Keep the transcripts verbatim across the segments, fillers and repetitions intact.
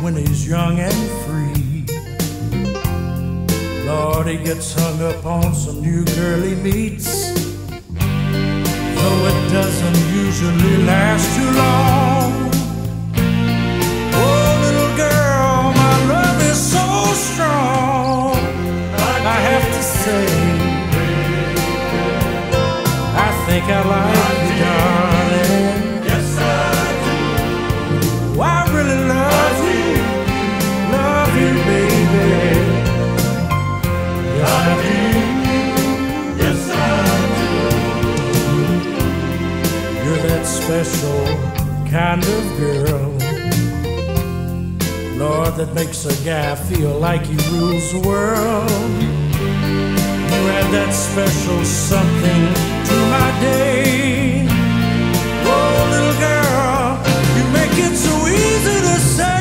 when he's young and free. Lord, he gets hung up on some new girl he meets, though it doesn't usually last too long. Oh, little girl, my love is so strong. I have to say, I think I like you, darling. Yes, I do. I really love you, love you, baby. Yes, I do. Yes, I do. You're that special kind of girl, Lord, that makes a guy feel like he rules the world. You add that special something to my day. Oh, little girl, you make it so easy to say.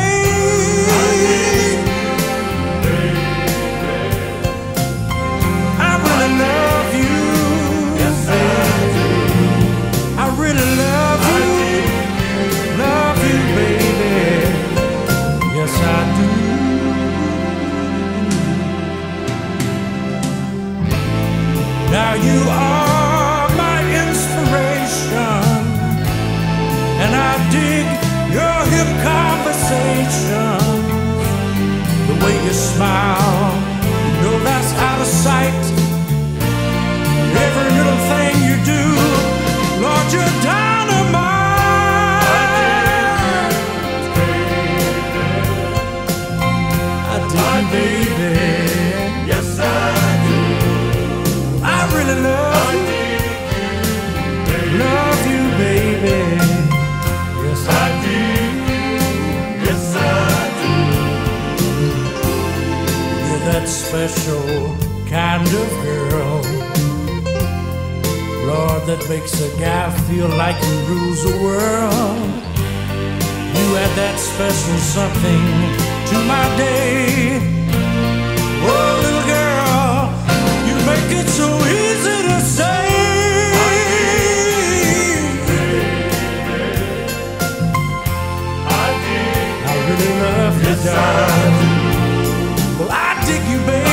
I really love you. Yes, I do. I really love you. Love you, baby. Yes, I do. Now you are my inspiration, and I dig your hip conversation. The way you smile, you know that's out of sight. Every little thing you do, Lord, you're dynamite. I do, baby. Yes, I do. I really love you, love you, baby. Yes, I do. Yes, I do. You're that special kind of girl, Lord, that makes a guy feel like he rules the world. You add that special something to my day. Oh, little girl, you make it so easy to say. I really love you, Yes, I darling. do. Well, I dig you, baby.